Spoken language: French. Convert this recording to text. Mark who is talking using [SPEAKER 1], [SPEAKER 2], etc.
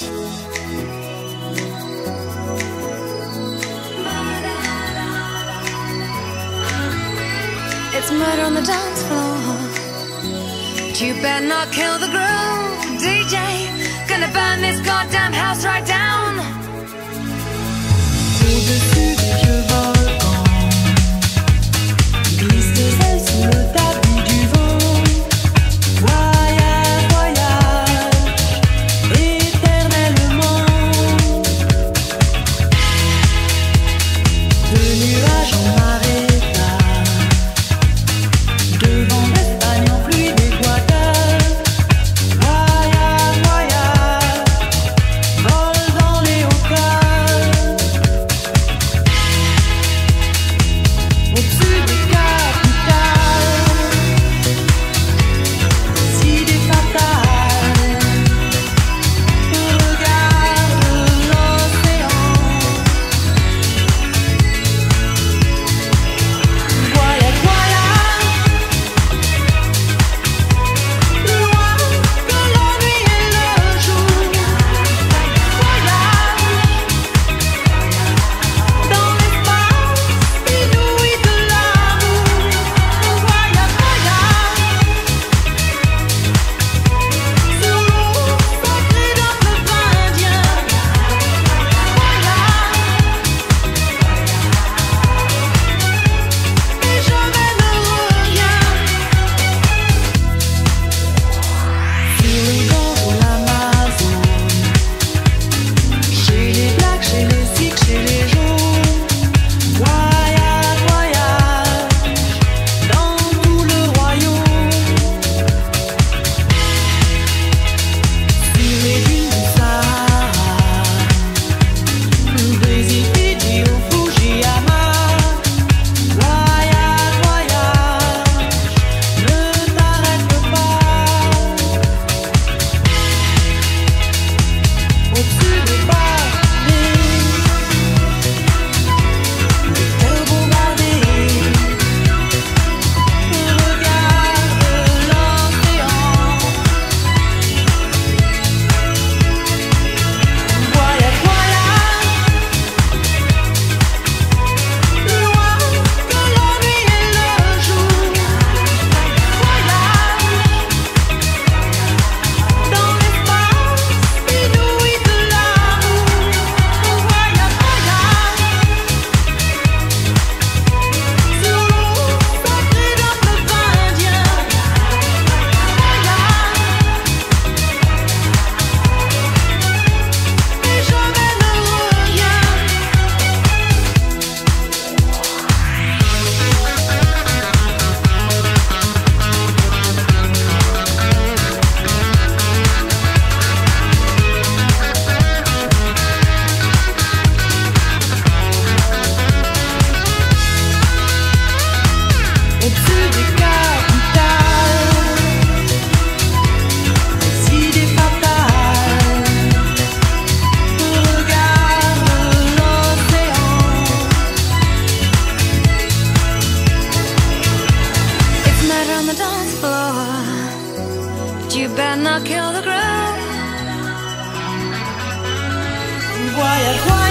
[SPEAKER 1] It's murder on the dance floor, but you better not kill the groove, DJ. Gonna burn this goddamn house right down.
[SPEAKER 2] Au-dessus des vieux volcans, glisse tes ailes sous le tapis du vent. Voyage, voyage, éternellement. De nuages en marécage, de vent d'Espagne en pluie d'Équateur. Voyage, voyage, vol dans les hauteurs. Au-dessus des capitales, idées fatales, regarde l'océan. Voyage, voyage, loin que la nuit et le jour. Voyage dans l'espace inouï de l'amour. Voyage, voyage sur l'eau sacrée d'un peuple indien. Voyage et jamais ne reviens. Sur les bords de l'Amazone, chez les blacks, chez les sikhs, chez les jaunes. Voyage, voyage dans tout le royaume. Sur les dunes du Sahara, Brésil, Fidji au Fujiyama. Voyage, voyage, ne t'arrête pas. Au-dessus des barbelés, des terres bombardées, regarde l'océan. Voyage, voyage, loin que la nuit et le jour. Voyage dans l'espace inouï de l'amour. Voyage, voyage sur l'eau sacrée d'un peuple indien. Voyage et jamais ne reviens. Au-dessus des capitales, idées fatales, regarde l'océan.
[SPEAKER 1] It's murder on the dance floor, but you better not kill the groove.
[SPEAKER 2] Voyage, voyage.